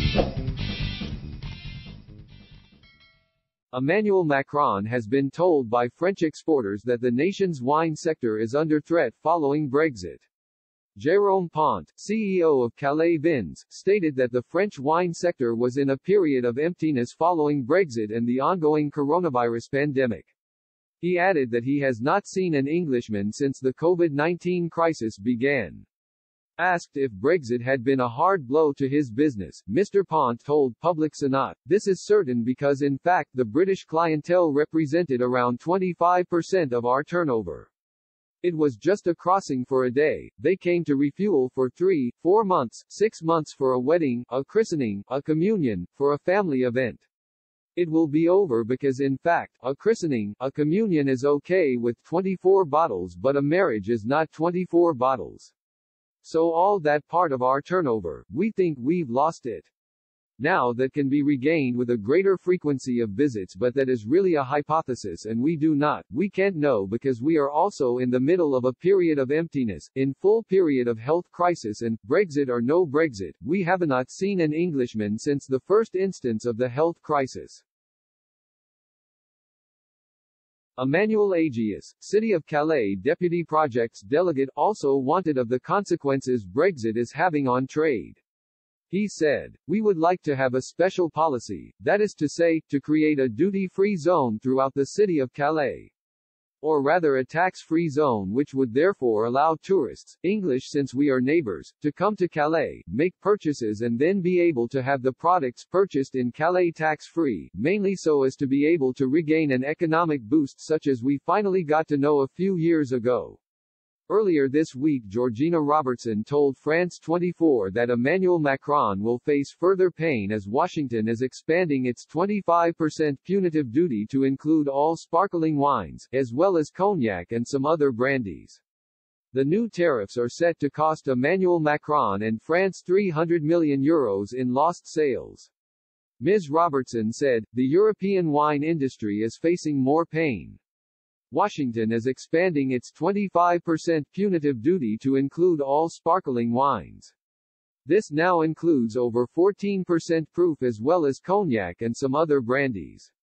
Emmanuel Macron has been told by French exporters that the nation's wine sector is under threat following Brexit. Jérôme Pont, CEO of Calais Vins, stated that the French wine sector was in a period of emptiness following Brexit and the ongoing coronavirus pandemic. He added that he has not seen an Englishman since the COVID-19 crisis began. Asked if Brexit had been a hard blow to his business, Mr. Pont told Public Senat, "This is certain because in fact the British clientele represented around 25% of our turnover. It was just a crossing for a day, they came to refuel for 3, 4 months, 6 months for a wedding, a christening, a communion, for a family event. It will be over because in fact, a christening, a communion is okay with 24 bottles but a marriage is not 24 bottles. So all that part of our turnover, we think we've lost it. Now that can be regained with a greater frequency of visits, but that is really a hypothesis and we can't know because we are also in the middle of a period of emptiness, in full period of health crisis and, Brexit or no Brexit, we have not seen an Englishman since the first instance of the health crisis." Emmanuel Agius, City of Calais Deputy Projects Delegate, also wanted of the consequences Brexit is having on trade. He said, "We would like to have a special policy, that is to say, to create a duty-free zone throughout the city of Calais. Or rather a tax-free zone which would therefore allow tourists, English since we are neighbors, to come to Calais, make purchases and then be able to have the products purchased in Calais tax-free, mainly so as to be able to regain an economic boost such as we finally got to know a few years ago." Earlier this week Georgina Robertson told France 24 that Emmanuel Macron will face further pain as Washington is expanding its 25% punitive duty to include all sparkling wines, as well as cognac and some other brandies. The new tariffs are set to cost Emmanuel Macron and France €300 million in lost sales. Ms. Robertson said, "The European wine industry is facing more pain. Washington is expanding its 25% punitive duty to include all sparkling wines. This now includes over 14% proof as well as cognac and some other brandies.